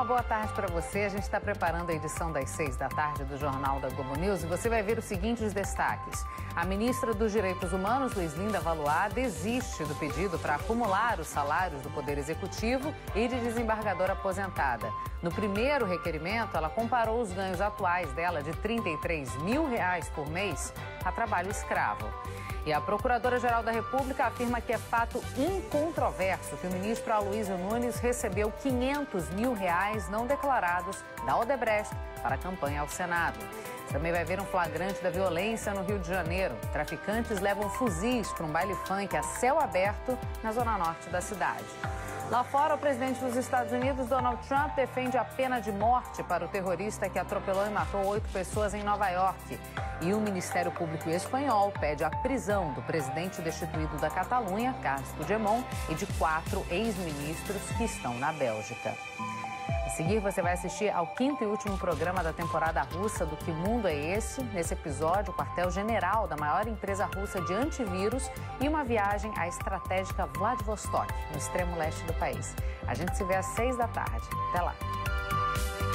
uma boa tarde para você. A gente está preparando a edição das 6 da tarde do Jornal da Globo News e você vai ver os seguintes destaques. A ministra dos Direitos Humanos, Luiz Linda Valuad, desiste do pedido para acumular os salários do Poder Executivo e de desembargadora aposentada. No primeiro requerimento, ela comparou os ganhos atuais dela de R$33 mil por mês a trabalho escravo. E a Procuradora-Geral da República afirma que é fato incontroverso que o ministro Aloysio Nunes recebeu R$500 mil não declarados da Odebrecht para a campanha ao Senado. Também vai ver um flagrante da violência no Rio de Janeiro. Traficantes levam fuzis para um baile funk a céu aberto na zona norte da cidade. Lá fora, o presidente dos Estados Unidos, Donald Trump, defende a pena de morte para o terrorista que atropelou e matou 8 pessoas em Nova York. E o Ministério Público espanhol pede a prisão do presidente destituído da Catalunha, Carles Puigdemont, e de 4 ex-ministros que estão na Bélgica. A seguir, você vai assistir ao 5º e último programa da temporada russa do Que Mundo é Esse? Nesse episódio, o quartel-general da maior empresa russa de antivírus e uma viagem à estratégica Vladivostok, no extremo leste do país. A gente se vê às 6 da tarde. Até lá!